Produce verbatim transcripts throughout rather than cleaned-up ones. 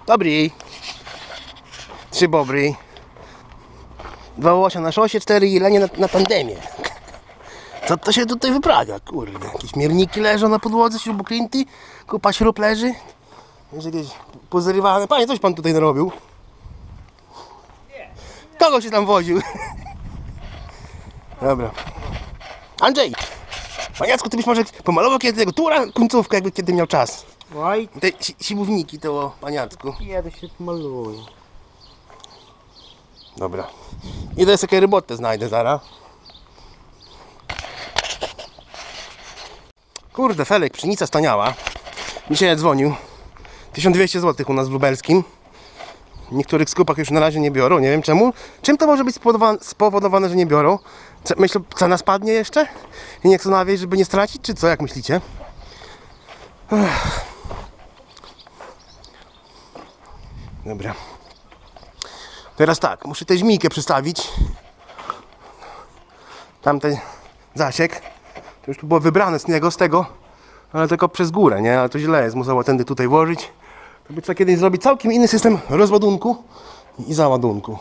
Dobry. Trzy bobry. Dwa łosia na szosie, cztery jelenie na, na tandemie. Co to się tutaj wyprawia? Kurde, jakieś mierniki leżą na podłodze, śruboklinty, kupa śrub leży. Jest jakieś pozarywane. Panie, coś pan tutaj narobił? Kogo się tam woził? Dobra. Andrzej! Panie Jacku, ty byś może pomalował kiedy tego tura końcówkę, jakby kiedy miał czas. Oj, Te si siłowniki to o, panie Jacku. kiedyś się pomaluję. Dobra. Idę sobie robotę znajdę zaraz. Kurde, Felek, pszenica staniała. Dzisiaj dzwonił. tysiąc dwieście złotych u nas w lubelskim. W niektórych skupach już na razie nie biorą, nie wiem czemu. Czym to może być spowodowane, spowodowane że nie biorą? Myślę, cena spadnie jeszcze? I nie chcą nawieźć, żeby nie stracić, czy co, jak myślicie? Ech. Dobra. Teraz tak, muszę tę żmijkę przystawić. Tamten zasiek. To już tu było wybrane z niego, z tego. Ale tylko przez górę, nie? Ale to źle jest, musiał tędy tutaj włożyć. To by trzeba kiedyś zrobić całkiem inny system rozładunku i załadunku.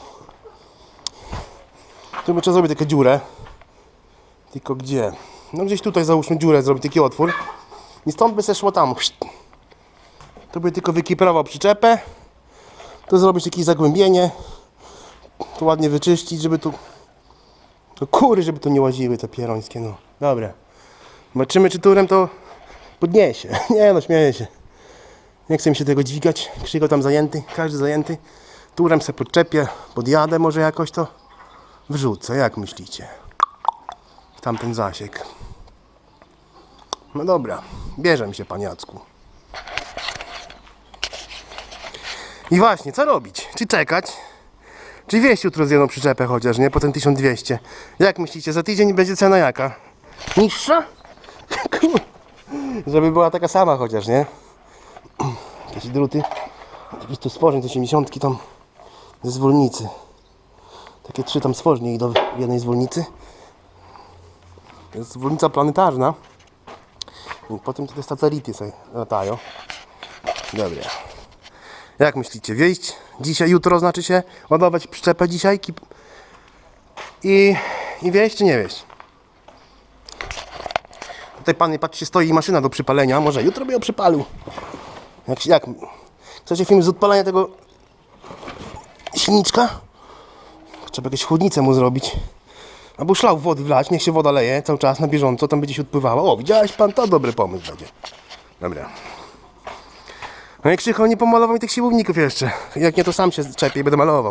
Tu by trzeba zrobić taką dziurę. Tylko gdzie? No gdzieś tutaj załóżmy dziurę, zrobić taki otwór. I stąd by se szło tam. Tu by tylko wykiprował przyczepę. Tu zrobić jakieś zagłębienie. Tu ładnie wyczyścić, żeby tu... No kury, żeby tu nie łaziły te pierońskie, no. Dobra. Zobaczymy, czy turem to podniesie. Nie no, śmieję się. Nie chcę mi się tego dźwigać. Krzygo tam zajęty, każdy zajęty. Turem se podczepię, podjadę, może jakoś to wrzucę. Jak myślicie? W tamten zasiek. No dobra, bierze mi się, panie Jacku. I właśnie, co robić? Czy czekać? Czy wieść jutro z jedną przyczepę chociaż, nie? Po ten tysiąc dwieście. Jak myślicie, za tydzień będzie cena jaka? Niższa? Żeby była taka sama chociaż, nie? Jakieś druty. Po prostu stworzeń z osiemdziesiątki tam ze zwolnicy. Takie trzy tam stworznie ich do jednej zwolnicy. To jest zwolnica planetarna. I potem te satelity sobie latają. Dobra. Jak myślicie? Wieść dzisiaj, jutro znaczy się? Ładować przyczepę dzisiaj? I, i wieść czy nie wieść? Tutaj panie, patrzcie, stoi maszyna do przypalenia. Może jutro by ją przypalił. Jak, jak chcecie film z odpalania tego silniczka? Trzeba jakieś chłodnicę mu zrobić. Albo szlał wody wlać, niech się woda leje cały czas na bieżąco, tam będzie się odpływała. O, widziałeś pan? To dobry pomysł będzie. Dobra. No i Krzycho nie pomalował mi tych siłowników jeszcze. Jak nie, to sam się czepię i będę malował.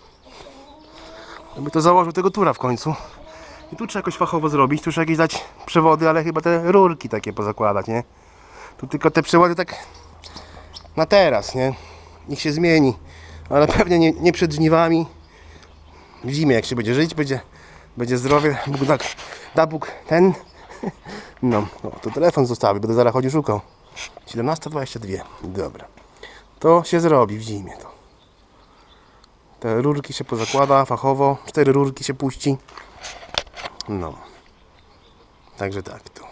Żeby to założył tego tura w końcu. I tu trzeba jakoś fachowo zrobić, tu trzeba jakieś dać przewody, ale chyba te rurki takie pozakładać, nie? Tu tylko te przewody tak na teraz, nie? Niech się zmieni. Ale pewnie nie, nie przed żniwami. W zimie jak się będzie żyć, będzie, będzie zdrowie. Bóg tak, da Bóg ten. No, o, to telefon zostawię, będę zaraz chodził szukał. siedemnasta dwadzieścia dwa. Dobra. To się zrobi w zimie to. Te rurki się pozakłada fachowo. Cztery rurki się puści. No. Także tak tu.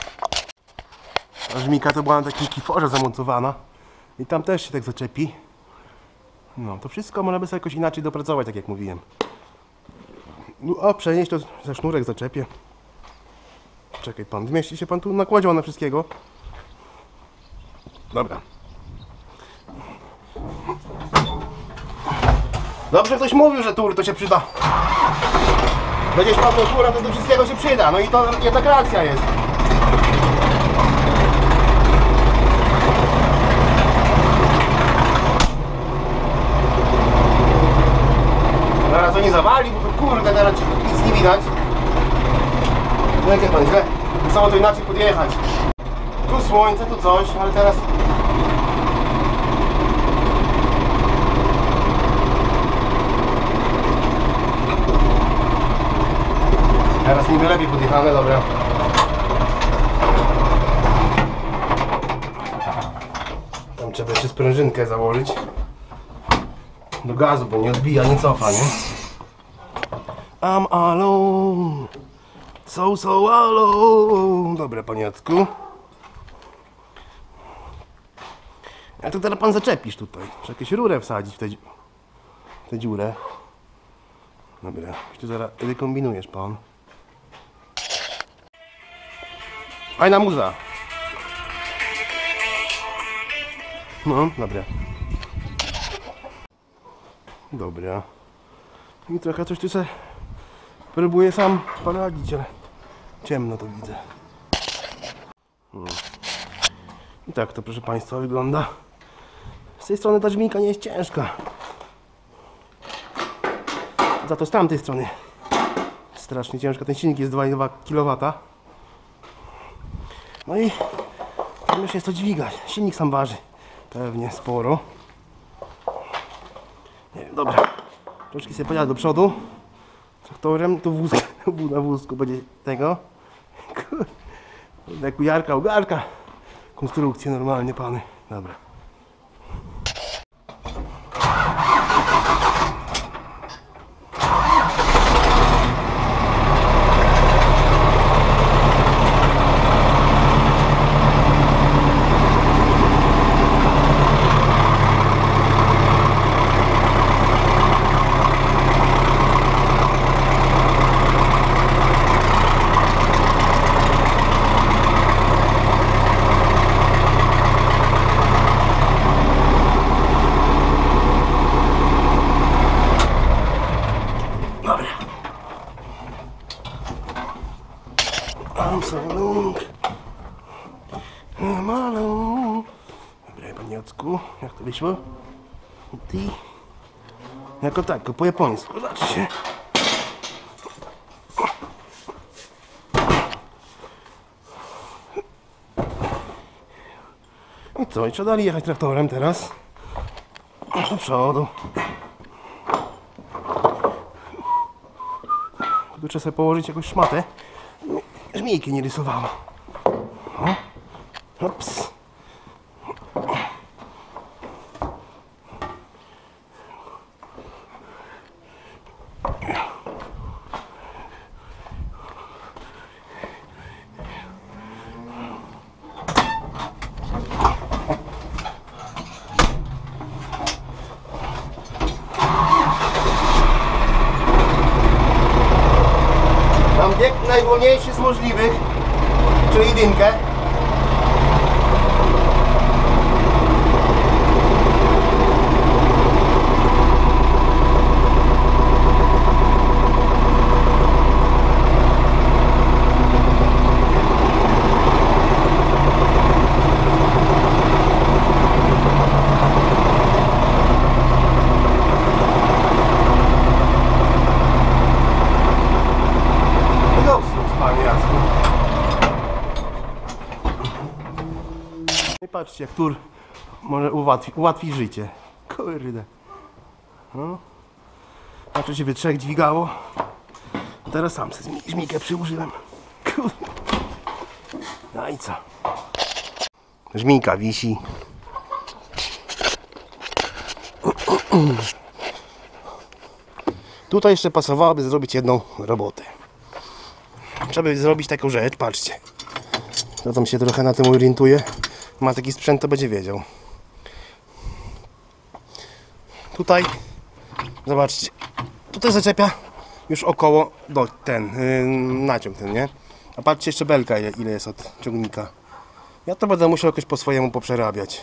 A żmika to była na takim kiforze zamontowana. I tam też się tak zaczepi. No, to wszystko można by sobie jakoś inaczej dopracować, tak jak mówiłem. No, a przenieść to za sznurek zaczepię. Czekaj pan, zmieści się pan tu nakładzione wszystkiego. Dobra. Dobrze ktoś mówił, że tur to się przyda. Będziesz pan do tura, to do wszystkiego się przyda. No i to jednak racja jest. Zaraz to nie zawali, bo to kurde, teraz nic nie widać. No jak pan źle, samo to inaczej podjechać. Tu słońce, tu coś, ale teraz... Teraz niby lepiej podjechane, dobra. Tam trzeba jeszcze sprężynkę założyć. Do gazu, bo nie odbija, nie cofa, nie? I'm alone. So, so alone. Dobra, panie Jacku. A to teraz pan zaczepisz tutaj. Trzeba jakieś rurę wsadzić w tę, tę dziurę. Dobra, już tu zaraz wykombinujesz pan. Fajna muza. No, dobra. Dobra. I trochę coś tu sobie próbuję sam poradzić, ale ciemno to widzę. Hmm. I tak to, proszę państwa, wygląda. Z tej strony ta dźwignia nie jest ciężka. Za to z tamtej strony strasznie ciężka. Ten silnik jest dwa i dwa kilowata. No i myślę, jest to dźwigać. Silnik sam waży pewnie sporo. Nie wiem, dobra. Troszkę sobie pojadę do przodu traktorem, tu wózk, na wózku będzie tego. Kurde, jak u Jarka, ugarka. Konstrukcje normalnie, pany. Dobra. I'm so long. I'm alone. Dobra, panie Jacku, jak to wyszło? Ty. Jako tak, po japońsku, zobaczcie. I co, i trzeba dalej jechać traktorem teraz? Do przodu. Tu trzeba sobie położyć jakąś szmatę. Żmijki nie rysowało. O. Ops. Mam bieg najwolniejszy z możliwych, czyli jedynkę. Patrzcie, jak tur może ułatwi, ułatwi życie. Kurde. No. Znaczy się we trzech dźwigało. Teraz sam sobie żmijkę przyłożyłem. Kurde. No i co? Żmijka wisi. Tutaj jeszcze pasowałoby zrobić jedną robotę. Trzeba by zrobić taką rzecz, patrzcie. Kto tam się trochę na tym orientuje, ma taki sprzęt, to będzie wiedział. Tutaj, zobaczcie, tutaj zaczepia już około do ten, yy, naciąg ten, nie? A patrzcie jeszcze belka, ile, ile jest od ciągnika. Ja to będę musiał jakoś po swojemu poprzerabiać.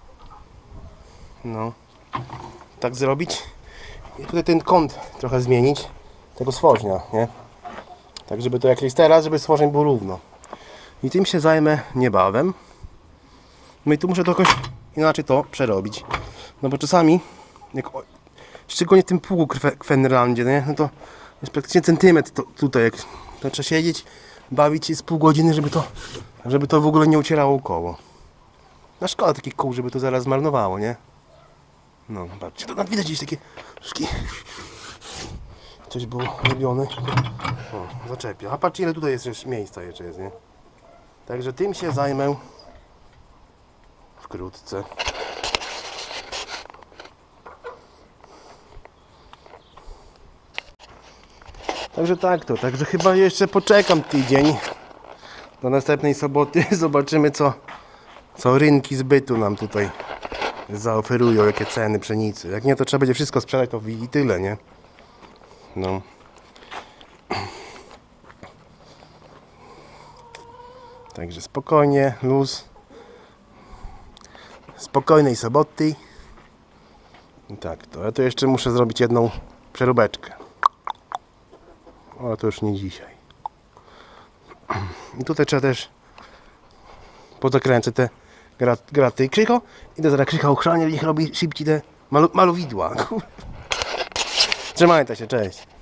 No, tak zrobić. I tutaj ten kąt trochę zmienić, tego stworznia, nie? Tak, żeby to jak jest teraz, żeby stworzeń było równo. I tym się zajmę niebawem. No i tu muszę to jakoś inaczej to przerobić. No bo czasami, jak, szczególnie w tym pługu Kwennerlandzie, nie? No to jest praktycznie centymetr to, tutaj, jak to trzeba siedzieć, bawić się z pół godziny, żeby to, żeby to w ogóle nie ucierało koło. Na szkoda takich kół, żeby to zaraz zmarnowało, nie? No, patrzcie, to widać gdzieś takie szki. Coś było robione. O, zaczepia. A patrzcie, ile tutaj jest jeszcze miejsca jeszcze jest, nie? Także tym się zajmę wkrótce. Także tak to, także chyba jeszcze poczekam tydzień do następnej soboty. Zobaczymy co, co rynki zbytu nam tutaj zaoferują, jakie ceny pszenicy. Jak nie, to trzeba będzie wszystko sprzedać, to i tyle, nie? No. Także spokojnie, luz. Spokojnej soboty. I tak, to ja to jeszcze muszę zrobić jedną przeróbeczkę. Ale to już nie dzisiaj. I tutaj trzeba też pozakręcę te grat, graty. Krzycho, idę zaraz Krzycha ochrzanię, niech robi szybciej te malu, malowidła. Trzymajcie się, cześć.